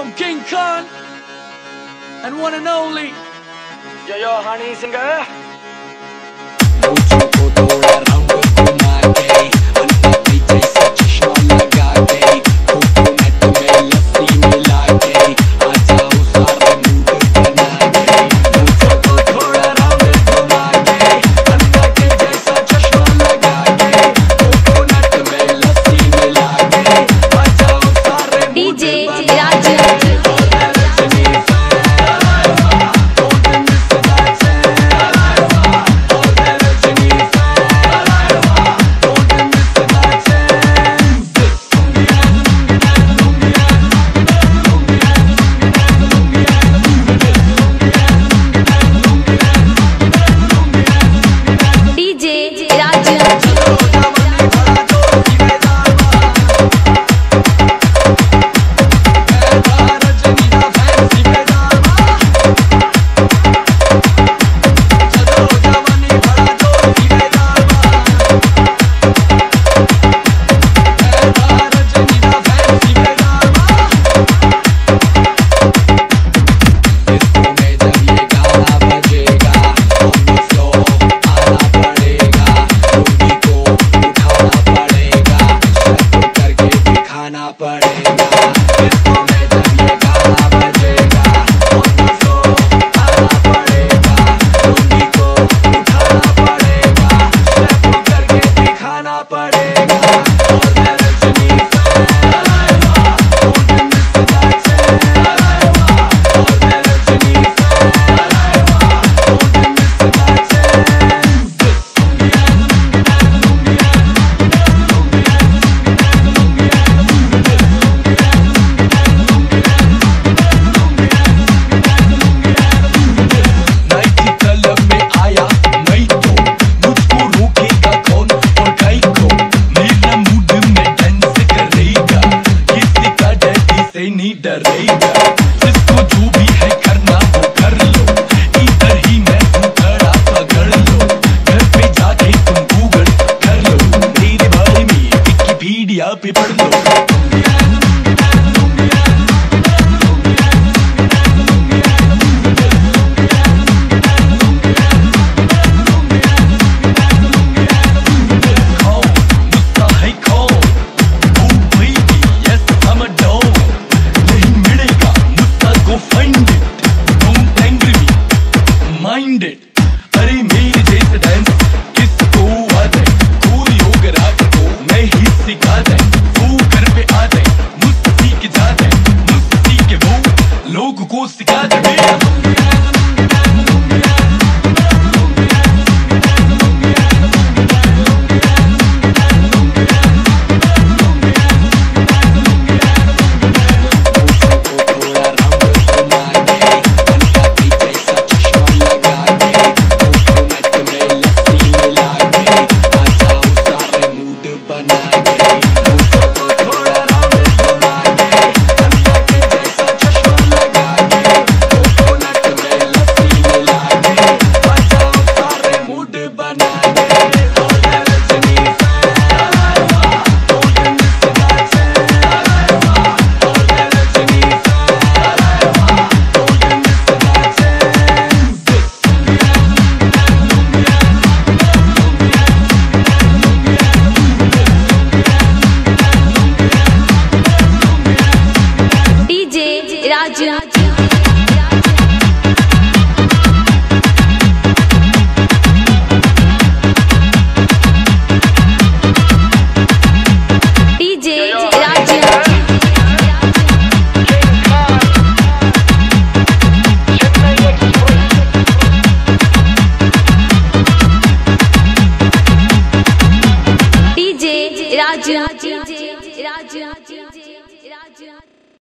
from King Khan and one and only Yo honey singer जिसको जो भी है करना वो कर लो, इधर ही मैं हूँ खड़ा पकड़ लो, घर पे जाके तुम गूगल कर लो, मेरे बारे में विकिपीडिया पे पढ़ लो। अरे मेरे जैसे डांस किसको आता है, कोरियोग्राफर को मैं ही सिखाता है, वो घर पे आता है मुझसे सीख जाता है, मुझसे सीख के वो लोगों को सिखाता है। DJ